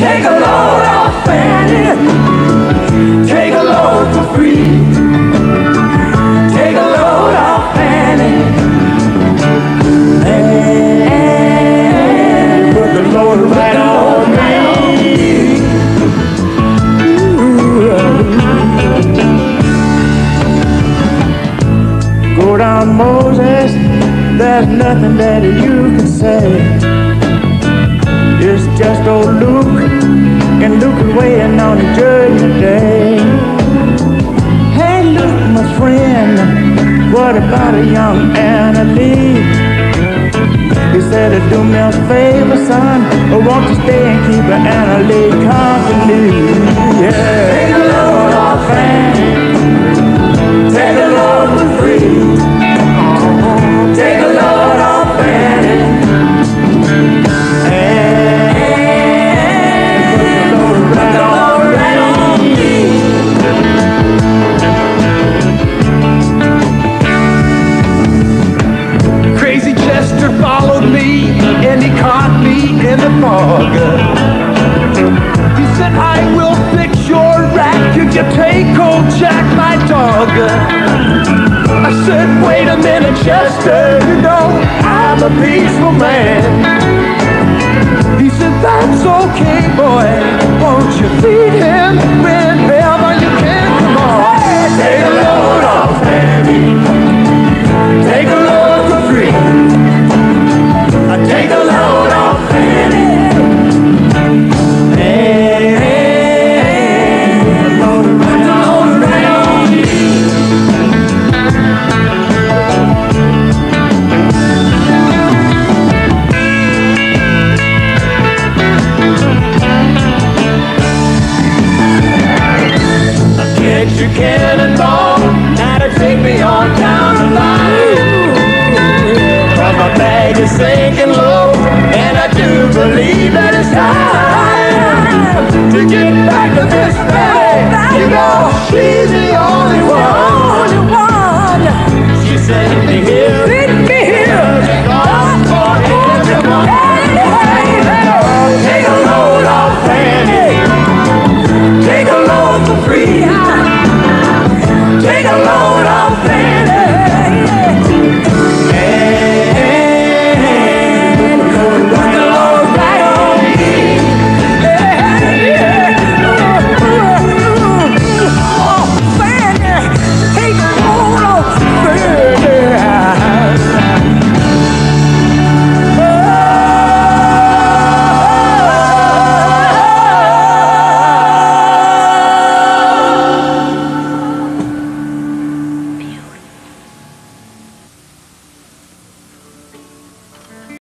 Take a load off Fanny. Take a load for free. Take a load off Fanny. And put the load right on me. Go down, Moses, there's nothing that you can say. It's just old Luke, and Luke is waiting on the judgment day. Hey Luke, my friend, what about a young Anna Lee? He said, do me a favor, son, or won't you stay and keep Anna Lee company? Yeah. Take a load off Fanny. Take a load for free. Take a load off Fanny. Followed me and he caught me in the fog. He said, I will fix your rack if you take old Jack, my dog. I said, wait a minute, Chester, you know I'm a peaceful man. He said, that's okay, boy, won't you feed him whenever you can? Come on, take a load off Fanny. Take a load for free. Take a load off Fanny. Hey, put the load right on me. Get your cannonball.